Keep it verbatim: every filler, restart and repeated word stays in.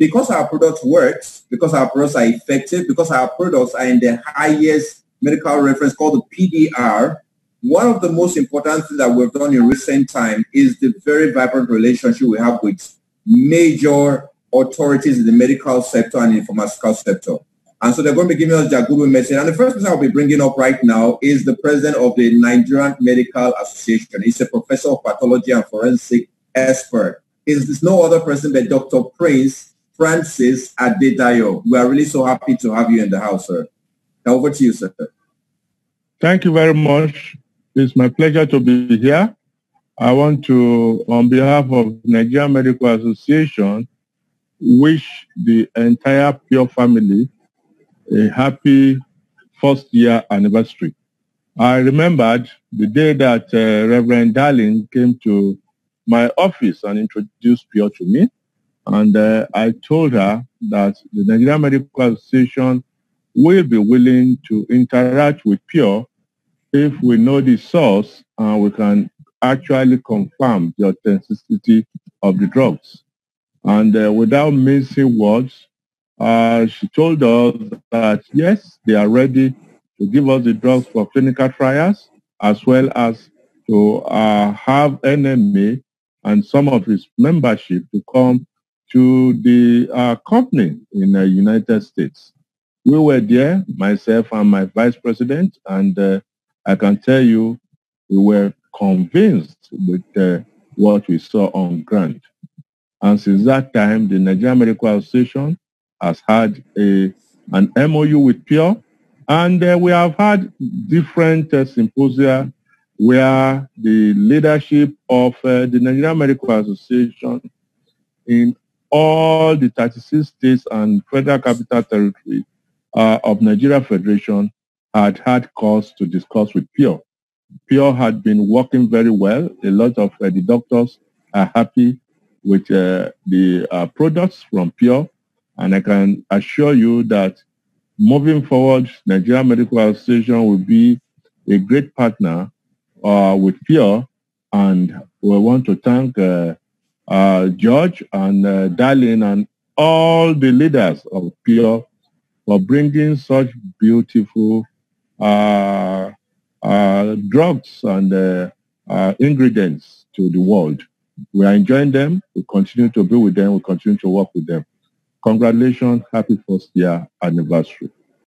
because our product works, because our products are effective, because our products are in the highest medical reference called the P D R, one of the most important things that we've done in recent time is the very vibrant relationship we have with major authorities in the medical sector and in the pharmaceutical sector. And so they're going to be giving us their good message. And the first person I'll be bringing up right now is the president of the Nigerian Medical Association. He's a professor of pathology and forensic expert. He's no other person but Doctor Prince Francis Adedayo. We are really so happy to have you in the house, sir. Now over to you, sir. Thank you very much. It's my pleasure to be here. I want to, on behalf of Nigerian Medical Association, wish the entire Pure family a happy first year anniversary. I remembered the day that uh, Reverend Darling came to my office and introduced Pure to me. And uh, I told her that the Nigerian Medical Association will be willing to interact with Pure if we know the source and we can actually confirm the authenticity of the drugs. And uh, without mincing words, uh, she told us that, yes, they are ready to give us the drugs for clinical trials, as well as to uh, have N M A and some of its membership to come to the uh, company in the United States. We were there, myself and my vice president, and uh, I can tell you we were convinced with uh, what we saw on ground. And since that time, the Nigerian Medical Association has had a, an M O U with Pure, and uh, we have had different uh, symposia where the leadership of uh, the Nigerian Medical Association in all the thirty-six states and Federal Capital Territory uh, of Nigeria Federation had had cause to discuss with Pure. Pure had been working very well. A lot of uh, the doctors are happy with uh, the uh, products from Pure. And I can assure you that moving forward, Nigeria Medical Association will be a great partner uh, with Pure. And we want to thank uh, uh, George and uh, Darlene and all the leaders of Pure for bringing such beautiful uh, uh, drugs and uh, uh, ingredients to the world. We are enjoying them. We continue to be with them. We continue to work with them. Congratulations. Happy first year anniversary.